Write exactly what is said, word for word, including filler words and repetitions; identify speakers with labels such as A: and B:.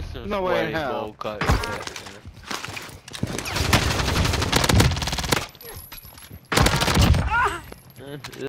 A: some
B: No way in hell.
A: bowl cut. Yeah.